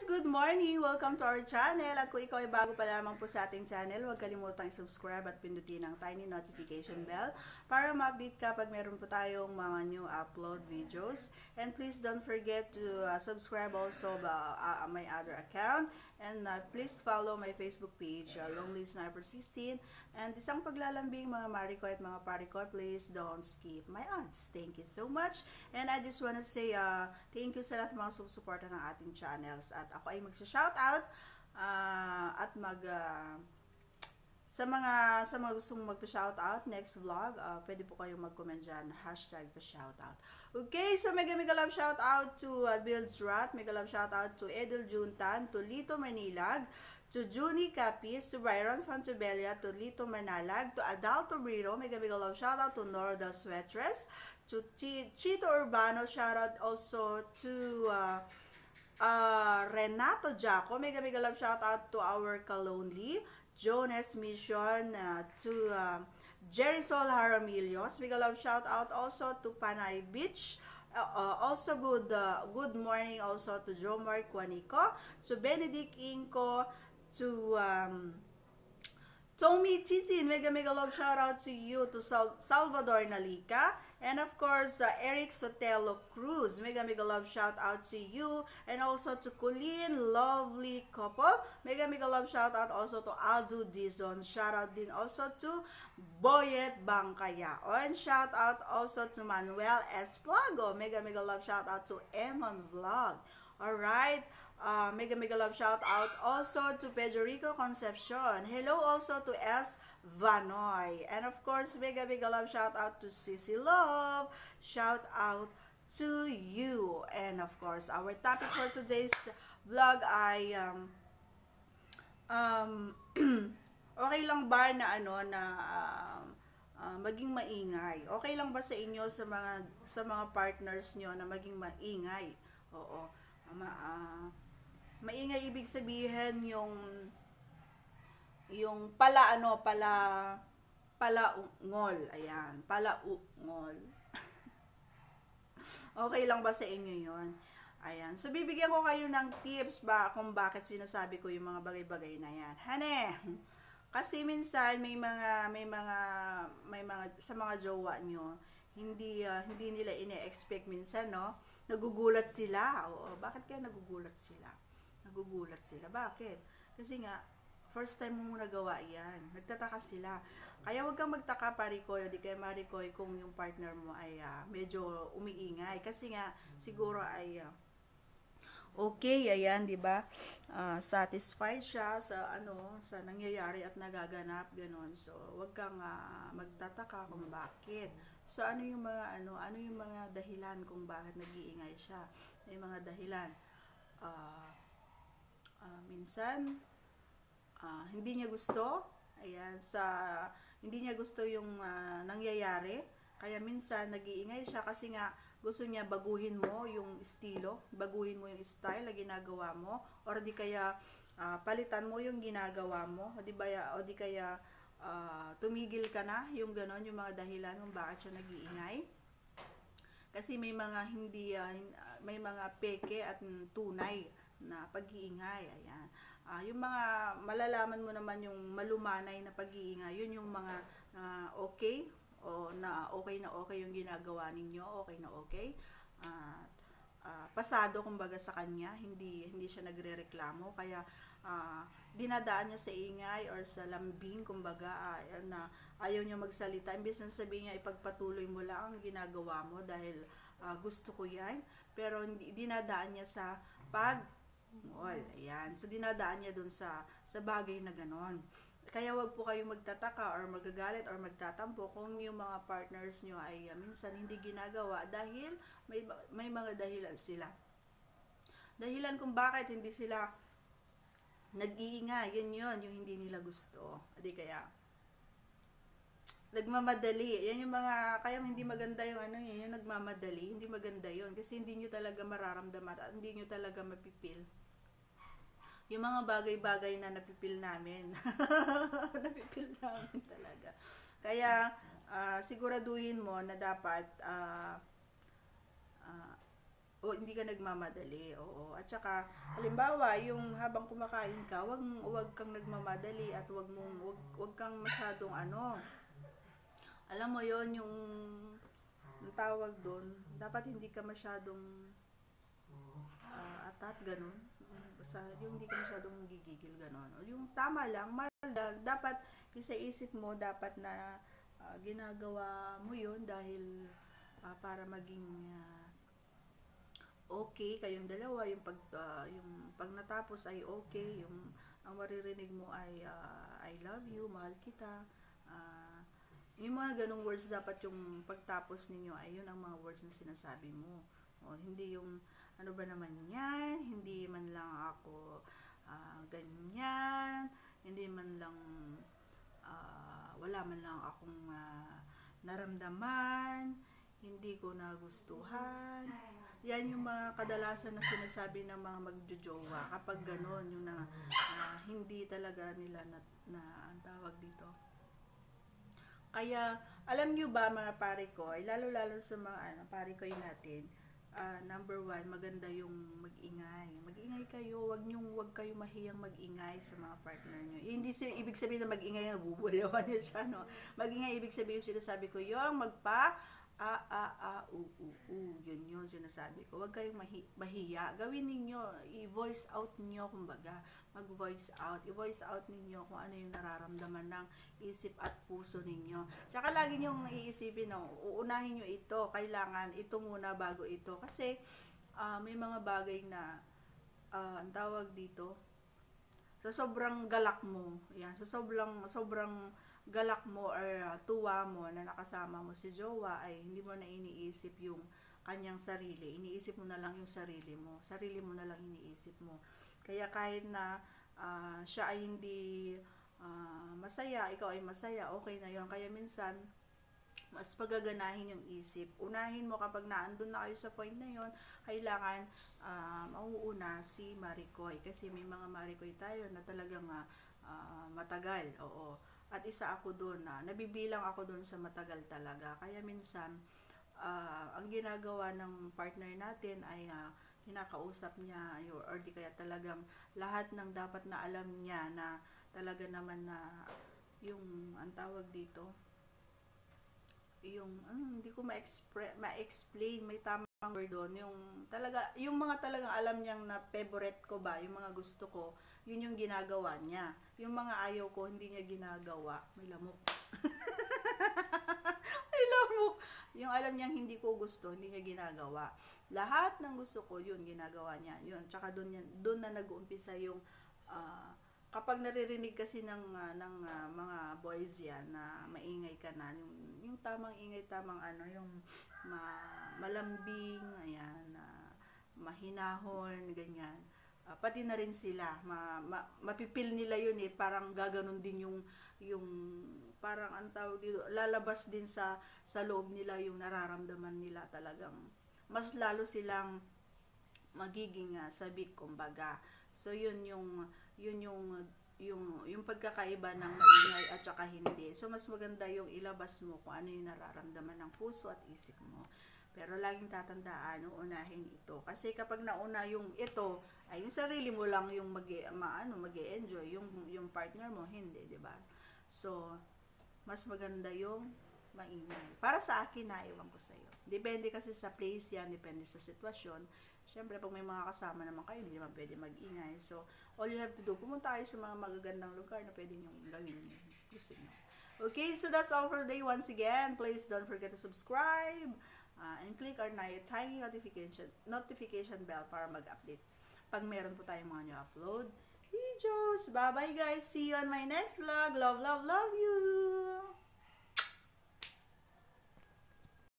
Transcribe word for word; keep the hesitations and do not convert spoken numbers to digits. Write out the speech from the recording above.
guys! Good morning! Welcome to our channel. At kung ikaw ay bago pa lamang po sa ating channel, huwag kalimutang i-subscribe at pindutin ang tiny notification bell para ma-update ka pag meron po tayong mga new upload videos. And please don't forget to uh, subscribe also uh, uh, my other account. And uh, please follow my Facebook page, uh, Lonely Sniper sixteen. And isang paglalambing mga Mariko at mga Pariko, please don't skip my ads. Thank you so much. And I just wanna say uh, thank you sa lahat mga sumusuporta ng ating channels. At ako ay magsha-shoutout uh, at mag... Uh, sa mga sa mga gustong magpa-shoutout, next vlog, uh, pwede po kayong mag-comment dyan, hashtag pa-shoutout. Okay, so mega mega love shoutout to uh, Builds Rat, mega love shoutout to Edel Juntan, to Lito Manilag, to Junie Capis, to Byron Fantubella, to Lito Manalag, to Adalto Brito, mega mega love shoutout to Norda Sweatress, to Ch Chito Urbano, shoutout also to uh, uh, Renato Jaco, mega mega love shoutout to our Kalonely, Jonas Mission, uh, to uh, Jerry Sol Haramilios. Big love shout out also to Panay Beach. Uh, uh, also good uh, good morning also to Jomar Quanico, to Benedict Inco, to um, Tommy Titin. Mega mega love shout out to you, to Sal Salvador Nalica, and of course uh, Eric Sotelo Cruz. Mega mega love shout out to you, and also to Colleen Lovely Couple. Mega mega love shout out also to Aldo Dizon. Shout out din also to Boyet Bangkaya. And shout out also to Manuel Esplago. Mega mega love shout out to Emon Vlog. Alright. Uh, mega mega love shout out also to Pedro Rico Concepcion. Hello also to S. Vanoy. And of course, mega mega love shout out to Sissy Love. Shout out to you. And of course, our topic for today's vlog ay um, um, okay lang ba na ano na uh, uh, maging maingay? Okay lang ba sa inyo sa mga sa mga partners nyo na maging maingay? Oo. Ma uh, maingay ibig sabihin yung yung pala ano, pala pala ungol. Ayan, pala ungol. Okay lang ba sa inyo 'yon? Ayan. So bibigyan ko kayo ng tips ba kung bakit sinasabi ko yung mga bagay-bagay na 'yan. Hane. Kasi minsan may mga may mga may mga sa mga jowa nyo, hindi uh, hindi nila ine-expect minsan, no? Nagugulat sila. Oo, bakit kaya nagugulat sila? Nagugulat sila. Bakit? Kasi nga, first time mo nagawa yan. Nagtataka sila. Kaya wag kang magtaka, Parikoy, o di kaya Marikoy, kung yung partner mo ay uh, medyo umiingay. Kasi nga, siguro ay uh, okay, ayan, di ba? Uh, satisfied siya sa ano, sa nangyayari at nagaganap, gano'n. So, wag kang uh, magtataka kung bakit. So, ano yung mga ano, ano yung mga dahilan kung bakit nag-iingay siya? May mga dahilan. Uh, uh, minsan, uh, hindi niya gusto. Ayan, sa hindi niya gusto yung uh, nangyayari. Kaya minsan nag-iingay siya kasi nga gusto niya baguhin mo yung estilo, baguhin mo yung style na ginagawa mo, or di kaya uh, palitan mo yung ginagawa mo, o di, ba, o di kaya uh, tumigil ka na, yung ganon, yung mga dahilan kung bakit siya nag-iingay. Kasi may mga hindi, uh, may mga peke at tunay na pag-iingay. Ayan. Uh, yung mga malalaman mo naman yung malumanay na pag-iingay, yun yung mga uh, okay, o na okay na okay yung ginagawa ninyo, okay na okay. Uh, uh, pasado kumbaga sa kanya, hindi hindi siya nagrereklamo, kaya uh, dinadaan niya sa ingay or sa lambing kumbaga, uh, na ayaw niya magsalita. Imbes na sabihin niya ipagpatuloy mo lang ang ginagawa mo dahil uh, gusto ko yan, pero dinadaan niya sa pag well, ayan. So dinadaan niya dun sa sa bagay na ganon. Kaya wag po kayong magtataka or magagalit or magtatampo kung yung mga partners nyo ay uh, minsan hindi ginagawa dahil may, may mga dahilan sila. Dahilan kung bakit hindi sila nag-iingay, yun yun, yung hindi nila gusto. Adi kaya, nagmamadali. Yan yung mga, kaya hindi maganda yung ano yun, yung nagmamadali. Hindi maganda yun kasi hindi nyo talaga mararamdaman at hindi nyo talaga mapipil yung mga bagay-bagay na napipil namin. Napipil namin talaga. Kaya, uh, siguraduhin mo na dapat uh, uh, o hindi ka nagmamadali. Oo. At saka halimbawa, yung habang kumakain ka, wag wag kang nagmamadali at wag mong wag, wag kang masyadong ano. Alam mo yon yung, yung tawag doon, dapat hindi ka masyadong uh, atat ganun. Basta yung hindi ka masyadong gigigil ganun. O yung tama lang, malag, dapat sa isip mo dapat na uh, ginagawa mo yun dahil uh, para maging uh, okay kayong dalawa, yung pag uh, yung pag natapos ay okay, yung ang maririnig mo ay uh, I love you, mahal kita, uh, yung mga ganong words dapat yung pagtapos ninyo ay yun ang mga words na sinasabi mo. O, hindi yung ano ba naman yan, hindi man lang ako uh, ganyan, hindi man lang uh, wala man lang akong uh, naramdaman, hindi ko nagustuhan. Yan yung mga kadalasan na sinasabi ng mga magjojowa kapag ganon, yung na, uh, hindi talaga nila na, na ang tawag dito. Kaya alam nyo ba mga pare ko, ay lalo lalo sa mga ano, pare ko natin, uh, number one, maganda yung mag-ingay. Mag-ingay kayo, wag nyong wag kayo mahiyang mag-ingay sa mga partner nyo. Hindi si ibig sabihin na mag-ingay na bubulawan niya siya, no. Mag-ingay ibig sabihin, sinasabi ko, yung magpa a a a u u u, yun yun sinasabi ko. Huwag kayong mahi mahiya. Gawin ninyo, i-voice out niyo, kumbaga, mag-voice out. I-voice out ninyo kung ano yung nararamdaman ng isip at puso ninyo. Tsaka lagi niyong iisipin, no, uunahin niyo ito, kailangan ito muna bago ito. Kasi uh, may mga bagay na uh, ang tawag dito, sa sobrang galak mo, yan, sa sobrang sobrang galak mo or uh, tuwa mo na nakasama mo si jowa ay hindi mo na iniisip yung kanyang sarili. Iniisip mo na lang yung sarili mo. Sarili mo na lang iniisip mo. Kaya kahit na uh, siya ay hindi uh, masaya, ikaw ay masaya, okay na yun. Kaya minsan, mas pagaganahin yung isip. Unahin mo kapag naandun na kayo sa point na yon, kailangan uh, mauuna si Maricoy. Kasi may mga Maricoy tayo na talagang uh, uh, matagal. Oo. At isa ako doon, na nabibilang ako doon sa matagal talaga. Kaya minsan, uh, ang ginagawa ng partner natin ay uh, kinakausap niya or di kaya talagang lahat ng dapat na alam niya na talaga naman na yung, ang tawag dito, yung, ano, hindi ko ma-explain, may tamang word doon, yung talaga, yung mga talagang alam niyang na favorite ko ba, yung mga gusto ko, yun yung ginagawa niya. Yung mga ayaw ko, hindi niya ginagawa. May lamok. May lamok. Yung alam niyang hindi ko gusto, hindi niya ginagawa. Lahat ng gusto ko, yun, ginagawa niya. Yun, tsaka doon, yan, doon na nag-uumpisa yung, uh, kapag naririnig kasi ng, uh, ng uh, mga boys yan, na maingay ka na, yung, yung tamang ingay, tamang ano, yung ma, malambing, ayan, uh, mahinahon, ganyan. Uh, pati na rin sila, ma, ma, mapipil nila yun eh, parang gaganon din yung, yung parang ang tawag dito, lalabas din sa, sa loob nila yung nararamdaman nila talagang, mas lalo silang magiging uh, sabik, kumbaga. So yun yung, yun yung, yung, yung pagkakaiba ng maingay at saka hindi. So mas maganda yung ilabas mo kung ano yung nararamdaman ng puso at isip mo. Pero laging tatandaan, uunahin ito. Kasi kapag nauna yung ito, ay yung sarili mo lang yung mag maano mag-enjoy, yung yung partner mo hindi, 'di ba? So, mas maganda yung maingay. Para sa akin, naiwan ko sa iyo. Depende kasi sa place yan, depende sa sitwasyon. Siyempre, pag may mga kasama naman kayo, hindi naman pwede mag-ingay. So, all you have to do, pumunta kayo sa mga magagandang lugar na pwede nyo gawin nyo. Gusto nyo. Okay, so that's all for today. Once again, please don't forget to subscribe. Uh, and click our tiny notification notification bell para mag-update pag meron po tayong mga new upload videos. Bye bye guys, see you on my next vlog. Love, love, love you.